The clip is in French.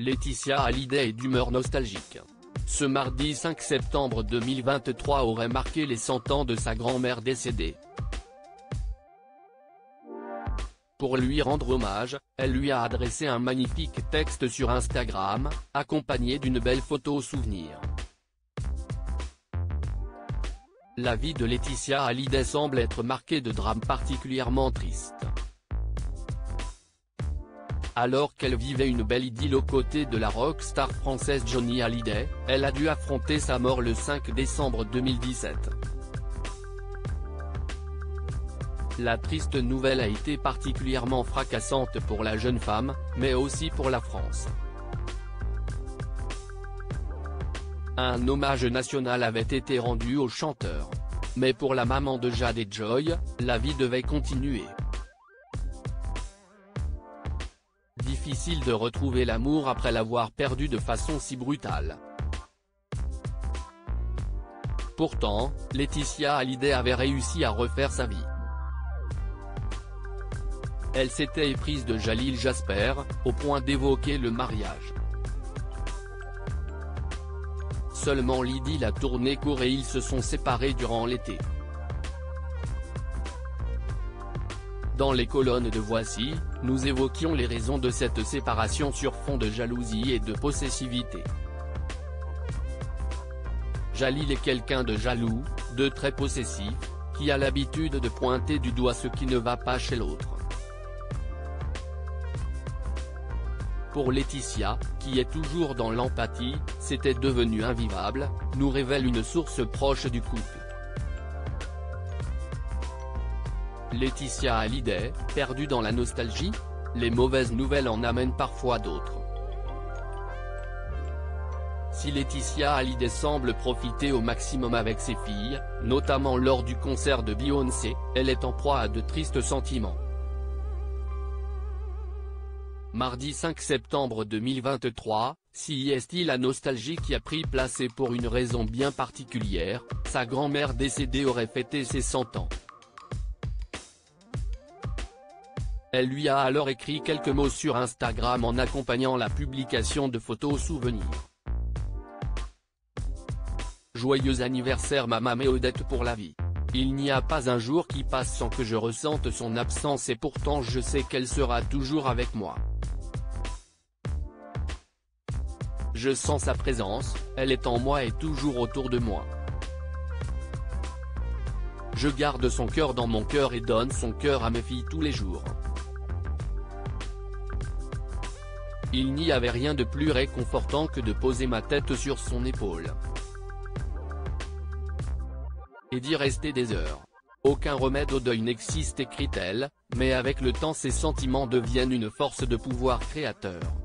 Laetitia Hallyday est d'humeur nostalgique. Ce mardi 5 septembre 2023 aurait marqué les 100 ans de sa grand-mère décédée. Pour lui rendre hommage, elle lui a adressé un magnifique texte sur Instagram, accompagné d'une belle photo souvenir. La vie de Laetitia Hallyday semble être marquée de drames particulièrement tristes. Alors qu'elle vivait une belle idylle aux côtés de la rockstar française Johnny Hallyday, elle a dû affronter sa mort le 5 décembre 2017. La triste nouvelle a été particulièrement fracassante pour la jeune femme, mais aussi pour la France. Un hommage national avait été rendu au chanteur. Mais pour la maman de Jade et Joy, la vie devait continuer. Difficile de retrouver l'amour après l'avoir perdu de façon si brutale. Pourtant, Laetitia Hallyday avait réussi à refaire sa vie. Elle s'était éprise de Jalil Jasper, au point d'évoquer le mariage. Seulement l'idylle a tourné court et ils se sont séparés durant l'été. Dans les colonnes de Voici, nous évoquions les raisons de cette séparation sur fond de jalousie et de possessivité. Jalil est quelqu'un de jaloux, de très possessif, qui a l'habitude de pointer du doigt ce qui ne va pas chez l'autre. Pour Laetitia, qui est toujours dans l'empathie, c'était devenu invivable, nous révèle une source proche du couple. Laetitia Hallyday, perdue dans la nostalgie? Les mauvaises nouvelles en amènent parfois d'autres. Si Laetitia Hallyday semble profiter au maximum avec ses filles, notamment lors du concert de Beyoncé, elle est en proie à de tristes sentiments. Mardi 5 septembre 2023, si est-il la nostalgie qui a pris place et pour une raison bien particulière, sa grand-mère décédée aurait fêté ses 100 ans. Elle lui a alors écrit quelques mots sur Instagram en accompagnant la publication de photos souvenirs. Joyeux anniversaire Maman et Odette pour la vie. Il n'y a pas un jour qui passe sans que je ressente son absence et pourtant je sais qu'elle sera toujours avec moi. Je sens sa présence, elle est en moi et toujours autour de moi. Je garde son cœur dans mon cœur et donne son cœur à mes filles tous les jours. Il n'y avait rien de plus réconfortant que de poser ma tête sur son épaule. Et d'y rester des heures. Aucun remède au deuil n'existe, écrit-elle, mais avec le temps ces sentiments deviennent une force de pouvoir créateur.